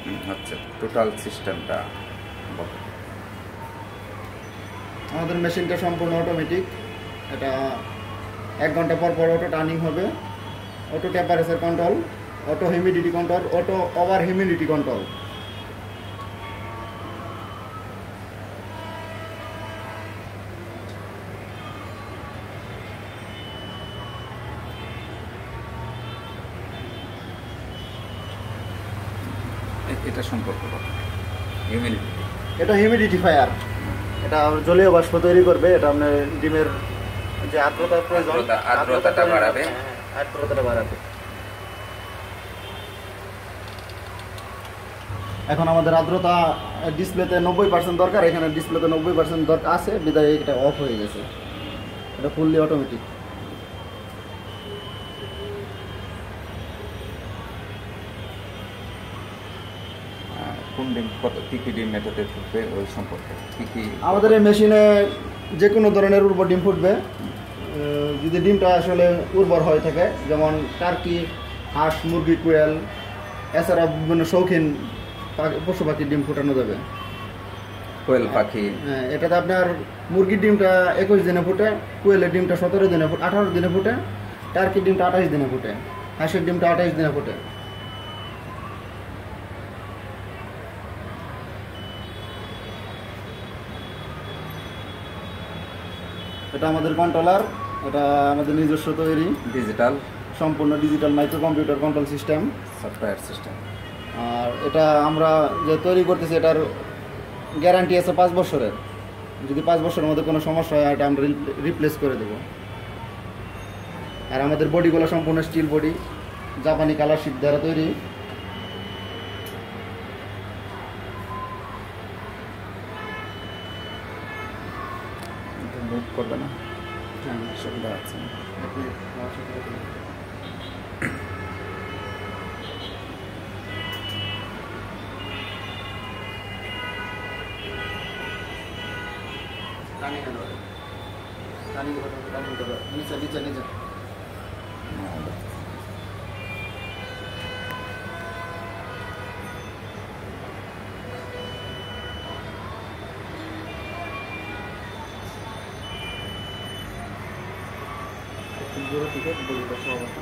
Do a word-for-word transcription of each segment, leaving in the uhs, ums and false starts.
আচ্ছা, টোটাল সিস্টেমটা আমাদের মেশিনটা সম্পূর্ণ অটোমেটিক। এটা এক ঘন্টা পর পর অটো টার্নিং হবে, auto temperature control, auto humidity control, auto over humidity control. এটা সম্পর্ক হিউমিডিটি, এটা হিউমিডিফায়ার, এটা জলীয় বাষ্প তৈরি করবে। এটা আপনার ডিমের যে আর্দ্রতার প্রয়োজন, আর্দ্রতাটা বাড়াবে, আর্দ্রতাটা বাড়াবে। এখন আমাদের আর্দ্রতা ডিসপ্লেতে নব্বই পার্সেন্ট দরকার, এখানে ডিসপ্লেতে নব্বই পার্সেন্ট দরকার আছে, বিদায় এটা অফ হয়ে গেছে। এটা ফুললি অটোমেটিক। কোন ডিম কত কী কী ডিম মেথডে ফুটবে ওই সম্পর্কে কী কী? আমাদের এই মেশিনে যে কোনো ধরনের উর্বর ডিম ফুটবে, যদি ডিমটা আসলে উর্বর হয়ে থাকে, যেমন টার্কি, হাঁস, মুরগি, কোয়েল, এছাড়া বিভিন্ন শৌখিন পশু পাখির ডিম ফুটানো যাবে। কোয়েল পাখি, হ্যাঁ, এটাতে আপনার মুরগির ডিমটা একুশ দিনে ফুটে, কোয়েলের ডিমটা সতেরো দিনে ফুটে, আঠারো দিনে ফুটে, টার্কির ডিমটা আঠাশ দিনে ফুটে, হাঁসের ডিমটা আঠাশ দিনে ফুটে। এটা আমাদের কন্ট্রোলার, এটা আমাদের নিজস্ব তৈরি ডিজিটাল, সম্পূর্ণ digital micro computer control system, software system. আর এটা আমরা যে তৈরি করতেছি এটার গ্যারান্টি আছে পাঁচ বছরের। যদি পাঁচ বছরের মধ্যে কোনো সমস্যা হয় এটা আমরা রিপ্লেস করে দেবো। আর আমাদের বডিগুলো সম্পূর্ণ স্টিল বডি, জাপানি কালার শিট দ্বারা তৈরি। মুভ করবে না, হ্যাঁ, সুবিধা আছে। নিচে নিচে নিচে দূরে থেকে বডিটা সব আছে।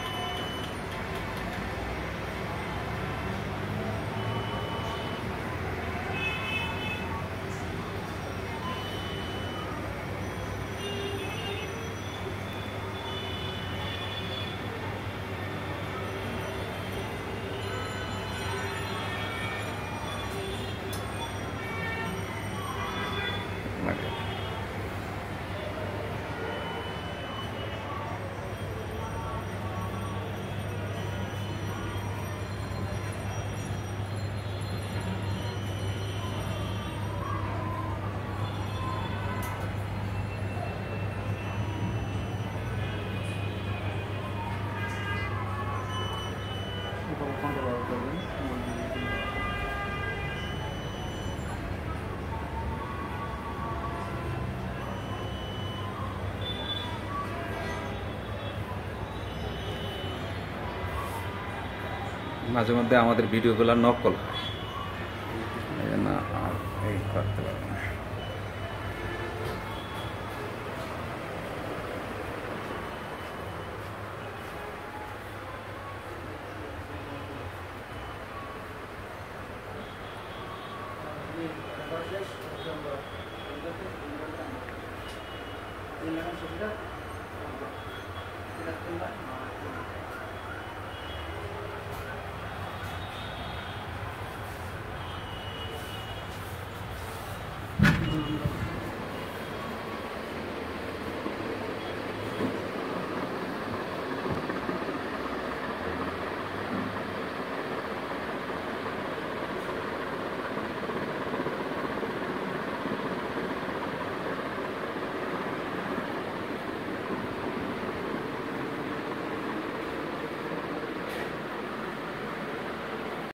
মাঝে মধ্যে আমাদের ভিডিওগুলো নকল হয়, এই জন্য আর এই করতে পারবো না। Gracias.